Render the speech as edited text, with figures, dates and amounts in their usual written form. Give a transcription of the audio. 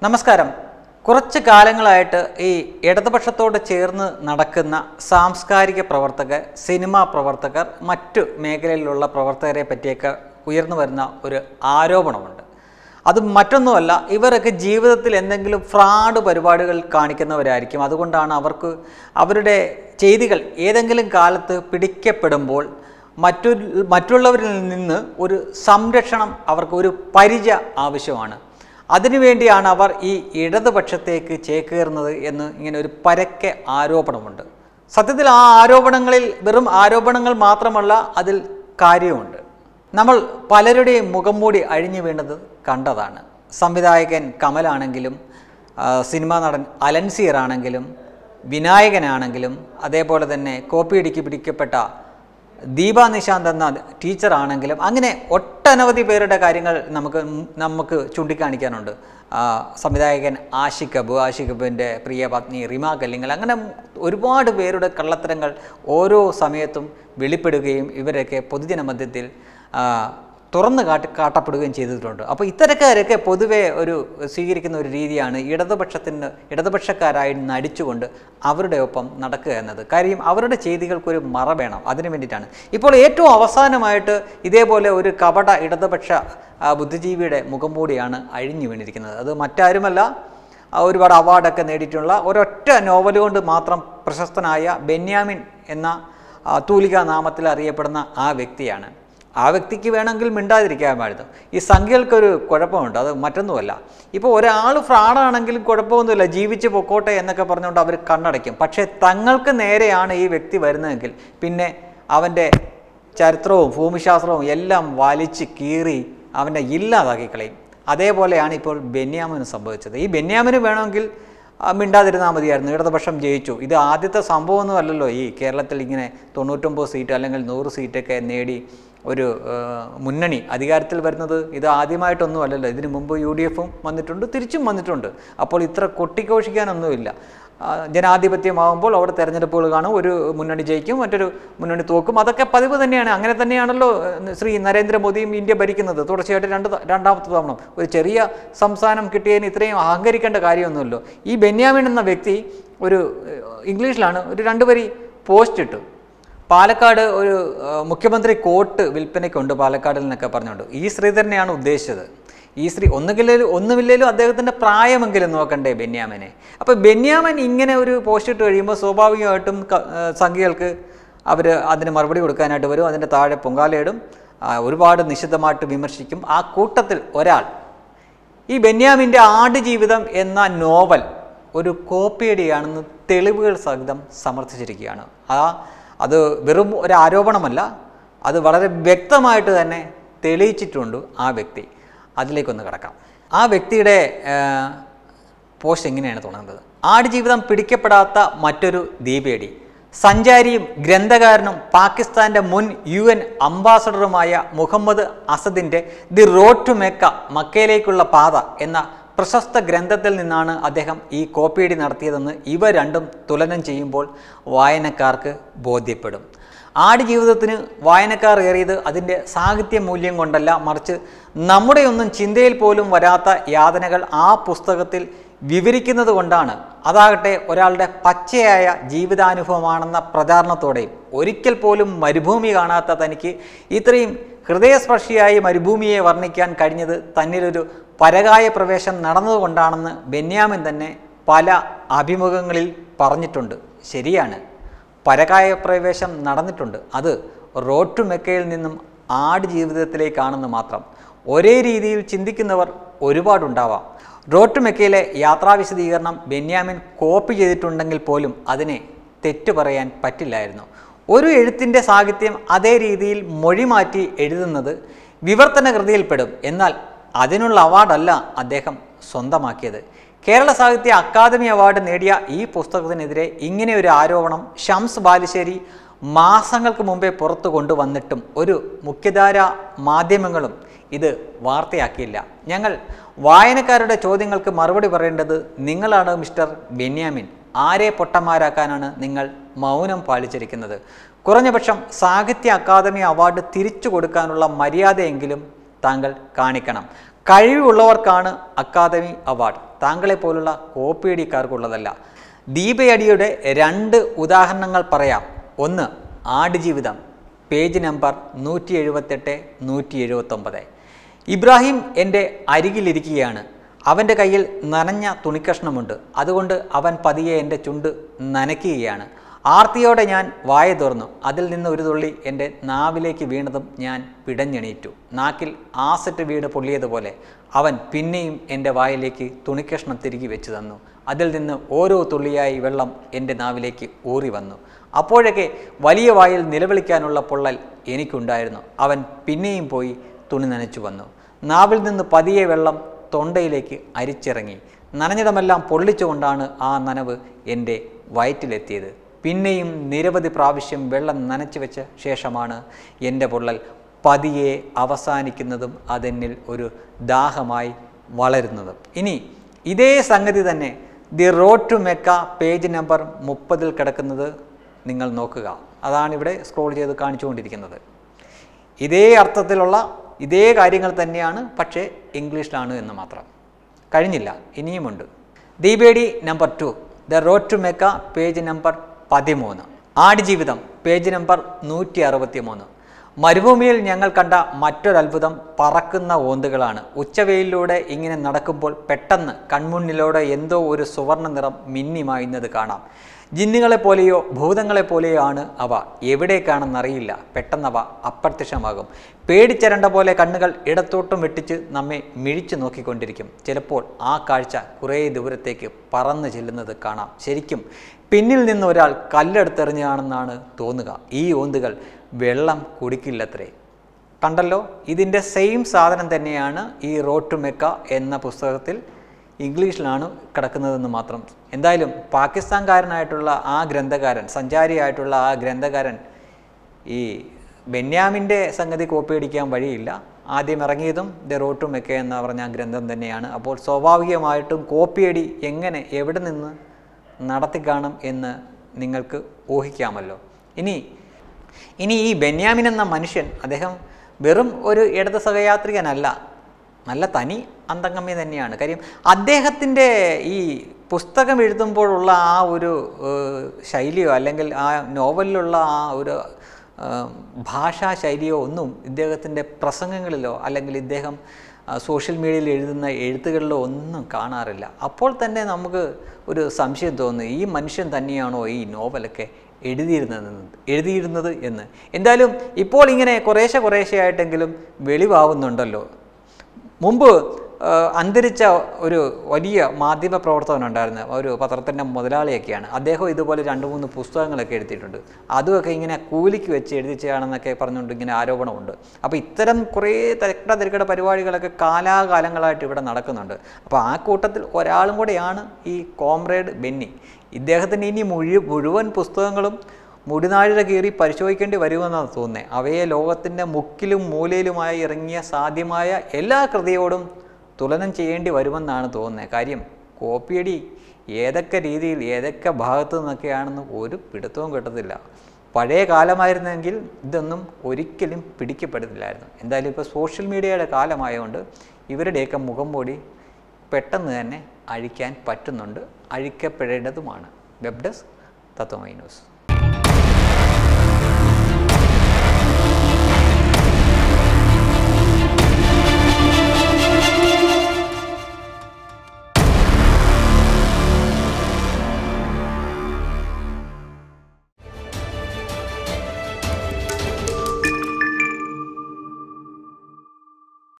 നമസ്കാരം. കുറച്ച് കാലങ്ങളായിട്ട് ഈ ഇടതുപക്ഷത്തോട് ചേർന്ന് നടക്കുന്ന സാംസ്കാരിക പ്രവർത്തകർ, സിനിമാ പ്രവർത്തകർ, മറ്റു മേഖലയിലുള്ള പ്രവർത്തകരെ പറ്റിയൊക്കെ ഉയർന്നു വരുന്ന ഒരു ആരോപണമുണ്ട്. അത് മറ്റൊന്നുമല്ല, ഇവരൊക്കെ ജീവിതത്തിൽ എന്തെങ്കിലും ഫ്രോഡ് പരിപാടികൾ കാണിക്കുന്നവരായിരിക്കും. അതുകൊണ്ടാണ് അവരുടെ ചെയ്തികൾ ഏതെങ്കിലും കാലത്ത് പിടിക്കപ്പെടുമ്പോൾ മറ്റുള്ളവരിൽ നിന്ന് ഒരു സംരക്ഷണം, അവർക്ക് ഒരു പരിച ആവശ്യമാണ്. അതിനുവേണ്ടിയാണ് അവർ ഈ ഇടതുപക്ഷത്തേക്ക് ചേക്കേറുന്നത് എന്ന് ഇങ്ങനെ ഒരു പരക്കെ ആരോപണമുണ്ട്. സത്യത്തിൽ ആ ആരോപണങ്ങളിൽ വെറും ആരോപണങ്ങൾ മാത്രമല്ല, അതിൽ കാര്യമുണ്ട്. നമ്മൾ പലരുടെയും മുഖം മൂടി അഴിഞ്ഞു വീണത് കണ്ടതാണ്. സംവിധായകൻ കമലാണെങ്കിലും, സിനിമാ നടൻ അലൻസിയർ ആണെങ്കിലും, വിനായകനാണെങ്കിലും, അതേപോലെ തന്നെ കോപ്പിയടിക്ക് പിടിക്കപ്പെട്ട ദീപ നിശാന്ത് എന്ന ടീച്ചറാണെങ്കിലും, അങ്ങനെ ഒട്ടനവധി പേരുടെ കാര്യങ്ങൾ നമുക്ക് ചൂണ്ടിക്കാണിക്കാനുണ്ട്. സംവിധായകൻ ആഷിഖബിൻ്റെ പ്രിയ പത്നി റിമ കല്ലിങ്ങൽ, അങ്ങനെ ഒരുപാട് പേരുടെ കള്ളത്തരങ്ങൾ ഓരോ സമയത്തും വെളിപ്പെടുകയും ഇവരൊക്കെ പൊതുജന മധ്യത്തിൽ തുറന്നു കാട്ടപ്പെടുകയും ചെയ്തിട്ടുണ്ട്. അപ്പോൾ ഇത്തരക്കാരൊക്കെ പൊതുവെ സ്വീകരിക്കുന്ന ഒരു രീതിയാണ് ഇടതുപക്ഷക്കാരായി നടിച്ചുകൊണ്ട് അവരുടെ ഒപ്പം നടക്കുക എന്നത്. കാര്യം അവരുടെ ചെയ്തികൾക്കൊരു മറ വേണം, അതിനു വേണ്ടിയിട്ടാണ്. ഇപ്പോൾ ഏറ്റവും അവസാനമായിട്ട് ഇതേപോലെ ഒരു കപട ഇടതുപക്ഷ ബുദ്ധിജീവിയുടെ മുഖംമൂടിയാണ് അഴിഞ്ഞു വീണിരിക്കുന്നത്. അത് മറ്റാരുമല്ല, ഒരുപാട് അവാർഡൊക്കെ നേടിയിട്ടുള്ള ഒരൊറ്റ നോവൽ കൊണ്ട് മാത്രം പ്രശസ്തനായ ബെന്യാമിൻ എന്ന തൂലികാ നാമത്തിൽ അറിയപ്പെടുന്ന ആ വ്യക്തിയാണ്. ആ വ്യക്തിക്ക് വേണമെങ്കിൽ മിണ്ടാതിരിക്കാമായിരുന്നു. ഈ സംഖ്യകൾക്കൊരു കുഴപ്പമുണ്ട്, അത് മറ്റൊന്നുമല്ല. ഇപ്പോൾ ഒരാൾ ഫ്രോഡാണെങ്കിലും കുഴപ്പമൊന്നുമില്ല, ജീവിച്ച് പൊക്കോട്ടെ എന്നൊക്കെ പറഞ്ഞുകൊണ്ട് അവർ കണ്ണടയ്ക്കും. പക്ഷേ തങ്ങൾക്ക് നേരെയാണ് ഈ വ്യക്തി വരുന്നതെങ്കിൽ പിന്നെ അവൻ്റെ ചരിത്രവും ഭൂമിശാസ്ത്രവും എല്ലാം വലിച്ച് കീറി അവനെ ഇല്ലാതാക്കി കളയും. അതേപോലെയാണ് ഇപ്പോൾ ബെന്യാമിന് സംഭവിച്ചത്. ഈ ബെന്യാമിന് വേണമെങ്കിൽ മിണ്ടാതിരുന്നാൽ മതിയായിരുന്നു, ഇടതുപക്ഷം ജയിച്ചു. ഇത് ആദ്യത്തെ സംഭവമൊന്നും അല്ലല്ലോ ഈ കേരളത്തിൽ ഇങ്ങനെ 99 സീറ്റ് അല്ലെങ്കിൽ 100 സീറ്റൊക്കെ നേടി ഒരു മുന്നണി അധികാരത്തിൽ വരുന്നത്. ഇത് ആദ്യമായിട്ടൊന്നും അല്ലല്ലോ. ഇതിനു മുമ്പ് UDFും വന്നിട്ടുണ്ട്, തിരിച്ചും വന്നിട്ടുണ്ട്. അപ്പോൾ ഇത്ര കൊട്ടിഘോഷിക്കാനൊന്നുമില്ല. ജനാധിപത്യമാകുമ്പോൾ അവിടെ തെരഞ്ഞെടുപ്പുകൾ കാണും, ഒരു മുന്നണി ജയിക്കും, മറ്റൊരു മുന്നണി തോക്കും. അതൊക്കെ പതിവ് തന്നെയാണ്. അങ്ങനെ തന്നെയാണല്ലോ ശ്രീ നരേന്ദ്രമോദിയും ഇന്ത്യ ഭരിക്കുന്നത് തുടർച്ചയായിട്ട് രണ്ടാമത്തെ തവണ. ഒരു ചെറിയ സംസ്ഥാനം കിട്ടിയതിന് ഇത്രയും അഹങ്കരിക്കേണ്ട കാര്യമൊന്നുമില്ലോ. ഈ ബെന്യാമിൻ എന്ന വ്യക്തി ഇംഗ്ലീഷിലാണ് ഒരു 2 വരി പോസ്റ്റ് ഇട്ടു. പാലക്കാട് ഒരു മുഖ്യമന്ത്രി കോട്ട് വിൽപ്പനയ്ക്കുണ്ട് പാലക്കാടിൽ നിന്നൊക്കെ പറഞ്ഞുകൊണ്ട്. ഈ സ്ത്രീ തന്നെയാണ് ഉദ്ദേശിച്ചത്. ഈ സ്ത്രീ ഒന്നുമില്ലേലും അദ്ദേഹത്തിൻ്റെ പ്രായമെങ്കിലും നോക്കണ്ടേ ബെന്യാമിനെ. അപ്പോൾ ബെന്യാമിൻ ഇങ്ങനെ ഒരു പോസ്റ്റ് ഇട്ട് കഴിയുമ്പോൾ സ്വാഭാവികമായിട്ടും സംഖ്യകൾക്ക് അവർ അതിന് മറുപടി കൊടുക്കാനായിട്ട് വരും. അതിൻ്റെ താഴെ പൊങ്കാലയിടും, ഒരുപാട് നിശിതമായിട്ട് വിമർശിക്കും. ആ കൂട്ടത്തിൽ ഒരാൾ ഈ ബെന്യാമിൻ്റെ ആടുജീവിതം എന്ന നോവൽ ഒരു കോപ്പിയടിയാണെന്ന് തെളിവുകൾ സഹിതം സമർത്ഥിച്ചിരിക്കുകയാണ്. അത് വെറും ഒരു ആരോപണമല്ല, അത് വളരെ വ്യക്തമായിട്ട് തന്നെ തെളിയിച്ചിട്ടുണ്ട് ആ വ്യക്തി. അതിലേക്കൊന്ന് കിടക്കാം. ആ വ്യക്തിയുടെ പോസ്റ്റ് എങ്ങനെയാണ് തുടങ്ങുന്നത്? ആടുജീവിതം പിടിക്കപ്പെടാത്ത മറ്റൊരു ദീപേടി. സഞ്ചാരിയും ഗ്രന്ഥകാരനും പാകിസ്ഥാൻ്റെ മുൻ UN അംബാസഡറുമായ മുഹമ്മദ് അസദിൻ്റെ ദി റോഡ് ടു മെക്ക, മക്കയിലേക്കുള്ള പാത എന്ന പ്രശസ്ത ഗ്രന്ഥത്തിൽ നിന്നാണ് അദ്ദേഹം ഈ കോപ്പിയടി നടത്തിയതെന്ന് ഇവ രണ്ടും തുലനം ചെയ്യുമ്പോൾ വായനക്കാർക്ക് ബോധ്യപ്പെടും. ആടുജീവിതത്തിന് വായനക്കാർ ഏറിയത് അതിൻ്റെ സാഹിത്യ മൂല്യം കൊണ്ടല്ല, മറിച്ച് നമ്മുടെയൊന്നും ചിന്തയിൽ പോലും വരാത്ത യാതനകൾ ആ പുസ്തകത്തിൽ വിവരിക്കുന്നത് കൊണ്ടാണ്. അതാകട്ടെ ഒരാളുടെ പച്ചയായ ജീവിതാനുഭവമാണെന്ന പ്രചാരണത്തോടെയും. ഒരിക്കൽ പോലും മരുഭൂമി കാണാത്ത തനിക്ക് ഇത്രയും ഹൃദയസ്പർശിയായി മരുഭൂമിയെ വർണ്ണിക്കാൻ കഴിഞ്ഞത് തന്നിലൊരു പരകായ പ്രവേശം നടന്നതുകൊണ്ടാണെന്ന് ബെന്യാമിൻ തന്നെ പല അഭിമുഖങ്ങളിൽ പറഞ്ഞിട്ടുണ്ട്. ശരിയാണ്, പരകായ പ്രവേശം നടന്നിട്ടുണ്ട്. അത് റോഡ് ടു മെക്കയിൽ നിന്നും ആടുജീവിതത്തിലേക്കാണെന്ന് മാത്രം. ഒരേ രീതിയിൽ ചിന്തിക്കുന്നവർ ഒരുപാടുണ്ടാവാം. റോഡ് ടു മെക്കയിലെ യാത്രാ വിശദീകരണം ബെന്യാമിൻ കോപ്പി ചെയ്തിട്ടുണ്ടെങ്കിൽ പോലും അതിനെ തെറ്റു പറയാൻ പറ്റില്ലായിരുന്നു. ഒരു എഴുത്തിൻ്റെ സാഹിത്യം അതേ രീതിയിൽ മൊഴിമാറ്റി എഴുതുന്നത് വിവർത്തന കൃതിയിൽപ്പെടും. എന്നാൽ അതിനുള്ള അവാർഡല്ല അദ്ദേഹം സ്വന്തമാക്കിയത്. കേരള സാഹിത്യ അക്കാദമി അവാർഡ് നേടിയ ഈ പുസ്തകത്തിനെതിരെ ഇങ്ങനെ ഒരു ആരോപണം ഷംസ് ബാലുശ്ശേരി മാസങ്ങൾക്ക് മുമ്പേ പുറത്തു കൊണ്ടുവന്നിട്ടും ഒരു മുഖ്യധാര മാധ്യമങ്ങളും ഇത് വാർത്തയാക്കിയില്ല. ഞങ്ങൾ വായനക്കാരുടെ ചോദ്യങ്ങൾക്ക് മറുപടി പറയേണ്ടത് നിങ്ങളാണ് മിസ്റ്റർ ബെന്യാമിൻ. ആരെ പൊട്ടന്മാരാക്കാനാണ് നിങ്ങൾ മൗനം പാലിച്ചിരിക്കുന്നത്? കുറഞ്ഞപക്ഷം സാഹിത്യ അക്കാദമി അവാർഡ് തിരിച്ചു കൊടുക്കാനുള്ള മര്യാദയെങ്കിലും താങ്കൾ കാണിക്കണം. കഴിവുള്ളവർക്കാണ് അക്കാദമി അവാർഡ്, താങ്കളെ പോലുള്ള കോപ്പിയടിക്കാർക്കുള്ളതല്ല. ദീപയടിയുടെ 2 ഉദാഹരണങ്ങൾ പറയാം. ഒന്ന്, ആടുജീവിതം, പേജ് നമ്പർ 178, 179. ഇബ്രാഹിം എൻ്റെ അരികിലിരിക്കുകയാണ്. അവൻ്റെ കയ്യിൽ നനഞ്ഞ തുണിക്കഷ്ണമുണ്ട്. അതുകൊണ്ട് അവൻ പതിയെ എൻ്റെ ചുണ്ട് നനയ്ക്കുകയാണ്. ആർത്തിയോടെ ഞാൻ വായ തുറന്നു. അതിൽ നിന്ന് ഒരു തുള്ളി എൻ്റെ നാവിലേക്ക് വീണതും ഞാൻ പിടഞ്ഞെണീറ്റു. നാക്കിൽ ആസറ്റ് വീട് പൊള്ളിയതുപോലെ അവൻ പിന്നെയും എൻ്റെ വായിലേക്ക് തുണിക്കഷ്ണം തിരികെ വെച്ച് തന്നു. അതിൽ നിന്ന് ഓരോ തുള്ളിയായി വെള്ളം എൻ്റെ നാവിലേക്ക് ഊറി വന്നു. അപ്പോഴൊക്കെ വലിയ വായിൽ നിലവിളിക്കാനുള്ള പൊള്ളൽ എനിക്കുണ്ടായിരുന്നു. അവൻ പിന്നെയും പോയി തുണി നനച്ചു വന്നു. നാവിൽ നിന്ന് പതിയെ വെള്ളം തൊണ്ടയിലേക്ക് അരിച്ചിറങ്ങി. നനഞ്ഞിടമെല്ലാം പൊള്ളിച്ചുകൊണ്ടാണ് ആ നനവ് എൻ്റെ വയറ്റിലെത്തിയത്. പിന്നെയും നിരവധി പ്രാവശ്യം വെള്ളം നനച്ചു വെച്ച ശേഷമാണ് എൻ്റെ പൊള്ളൽ പതിയെ അവസാനിക്കുന്നതും അതെന്നിൽ ഒരു ദാഹമായി വളരുന്നതും. ഇനി ഇതേ സംഗതി തന്നെ the road to Mecca page number 30 കിടക്കുന്നത് നിങ്ങൾ നോക്കുക. അതാണിവിടെ സ്ക്രോൾ ചെയ്ത് കാണിച്ചുകൊണ്ടിരിക്കുന്നത്. ഇതേ അർത്ഥത്തിലുള്ള ഇതേ കാര്യങ്ങൾ തന്നെയാണ്, പക്ഷേ ഇംഗ്ലീഷിലാണ് എന്ന് മാത്രം. കഴിഞ്ഞില്ല, ഇനിയുമുണ്ട്. ദീപേടി number 2 the road to Mecca page number 13. Aadujeevitham page number 163. മരുഭൂമിയിൽ ഞങ്ങൾ കണ്ട മറ്റൊരത്ഭുതം പറക്കുന്ന ഓന്തുകളാണ്. ഉച്ചവെയിലൂടെ ഇങ്ങനെ നടക്കുമ്പോൾ പെട്ടെന്ന് കൺമുന്നിലൂടെ എന്തോ ഒരു സുവർണ്ണ നിറം മിന്നിമായുന്നത് കാണാം. ജിന്നുകളെപ്പോലെയോ ഭൂതങ്ങളെപ്പോലെയോ ആണ് അവ. എവിടേക്കാണെന്നറിയില്ല. പെട്ടെന്നവ അപ്രത്യക്ഷമാകും. പേടിച്ചരണ്ട പോലെ കണ്ണുകൾ ഇടത്തോട്ടും വെട്ടിച്ച് നമ്മെ മിഴിച്ചു നോക്കിക്കൊണ്ടിരിക്കും. ചിലപ്പോൾ ആ കാഴ്ച കുറേ ദൂരത്തേക്ക് പറന്നു ചെല്ലുന്നത് കാണാം. ശരിക്കും പിന്നിൽ നിന്ന് ഒരാൾ കല്ലെടുത്തെറിഞ്ഞാണെന്നാണ് തോന്നുക. ഈ ഓന്തുകൾ വെള്ളം കുടിക്കില്ലത്രേ. കണ്ടല്ലോ, ഇതിൻ്റെ സെയിം സാധനം തന്നെയാണ് ഈ റോഡ് ടു മെക്ക എന്ന പുസ്തകത്തിൽ ഇംഗ്ലീഷിലാണ് കിടക്കുന്നതെന്ന് മാത്രം. എന്തായാലും പാകിസ്ഥാൻകാരനായിട്ടുള്ള ആ ഗ്രന്ഥകാരൻ, സഞ്ചാരിയായിട്ടുള്ള ആ ഗ്രന്ഥകാരൻ ഈ ബെന്യാമിൻ്റെ സംഗതി കോപ്പി അടിക്കാൻ വഴിയില്ല. ആദ്യം ഇറങ്ങിയതും ദ റോഡ് ടു മെക്ക എന്ന് പറഞ്ഞ ഗ്രന്ഥം തന്നെയാണ്. അപ്പോൾ സ്വാഭാവികമായിട്ടും കോപ്പിയടി എങ്ങനെ എവിടെ നിന്ന് നടത്തിക്കാണും എന്ന് നിങ്ങൾക്ക് ഊഹിക്കാമല്ലോ. ഇനി ഈ ബെന്യാമിൻ എന്ന മനുഷ്യൻ, അദ്ദേഹം വെറും ഒരു ഇടത് സഹയാത്രികനല്ല, നല്ല തനി അന്തംഗമ്യ തന്നെയാണ്. കാര്യം അദ്ദേഹത്തിൻ്റെ ഈ പുസ്തകം എഴുതുമ്പോഴുള്ള ആ ഒരു ശൈലിയോ അല്ലെങ്കിൽ ആ നോവലിലുള്ള ആ ഒരു ഭാഷാ ശൈലിയോ ഒന്നും ഇദ്ദേഹത്തിൻ്റെ പ്രസംഗങ്ങളിലോ അല്ലെങ്കിൽ ഇദ്ദേഹം സോഷ്യൽ മീഡിയയിൽ എഴുതുന്ന എഴുത്തുകളിലോ ഒന്നും കാണാറില്ല. അപ്പോൾ തന്നെ നമുക്ക് ഒരു സംശയം തോന്നുന്നു, ഈ മനുഷ്യൻ തന്നെയാണോ ഈ നോവലൊക്കെ എഴുതിയിരുന്നത് എന്ന്. എന്തായാലും ഇപ്പോൾ ഇങ്ങനെ കുറേശ്ശെയായിട്ടെങ്കിലും വെളിവാവുന്നുണ്ടല്ലോ. മുമ്പ് അന്തരിച്ച ഒരു വലിയ മാധ്യമ പ്രവർത്തകനുണ്ടായിരുന്നു, ഒരു പത്രത്തിൻ്റെ മുതലാളിയൊക്കെയാണ്. അദ്ദേഹം ഇതുപോലെ 2-3 പുസ്തകങ്ങളൊക്കെ എഴുതിയിട്ടുണ്ട്. അതുമൊക്കെ ഇങ്ങനെ കൂലിക്ക് വെച്ച് എഴുതിച്ചാണെന്നൊക്കെ പറഞ്ഞുകൊണ്ട് ഇങ്ങനെ ആരോപണമുണ്ട്. അപ്പോൾ ഇത്തരം കുറേ തിരക്കട പരിപാടികളൊക്കെ കാലാകാലങ്ങളായിട്ട് ഇവിടെ നടക്കുന്നുണ്ട്. അപ്പോൾ ആ കൂട്ടത്തിൽ ഒരാളും കൂടെയാണ് ഈ കോമ്രേഡ് ബെന്നി. ഇദ്ദേഹത്തിന് ഇനി മുഴുവൻ പുസ്തകങ്ങളും മുടിനാഴിക കീറി പരിശോധിക്കേണ്ടി വരുമെന്നാണ് തോന്നുന്നത്. അവയെ ലോകത്തിൻ്റെ മുക്കിലും മൂലയിലുമായി ഇറങ്ങിയ സാധ്യമായ എല്ലാ കൃതിയോടും തുലനം ചെയ്യേണ്ടി വരുമെന്നാണ് തോന്നുന്നത്. കാര്യം കോപ്പിയടി ഏതൊക്കെ രീതിയിൽ ഏതൊക്കെ ഭാഗത്തു നിന്നൊക്കെയാണെന്ന് ഒരു പിടുത്തവും കിട്ടത്തില്ല. പഴയ കാലമായിരുന്നെങ്കിൽ ഇതൊന്നും ഒരിക്കലും പിടിക്കപ്പെടത്തില്ലായിരുന്നു. എന്തായാലും ഇപ്പോൾ സോഷ്യൽ മീഡിയയുടെ കാലമായതുകൊണ്ട് ഇവരുടെയൊക്കെ മുഖം മൂടി പെട്ടെന്ന് തന്നെ അഴിക്കാൻ പറ്റുന്നുണ്ട്, അഴിക്കപ്പെടേണ്ടതുമാണ്. Web desk Tatwamayi news.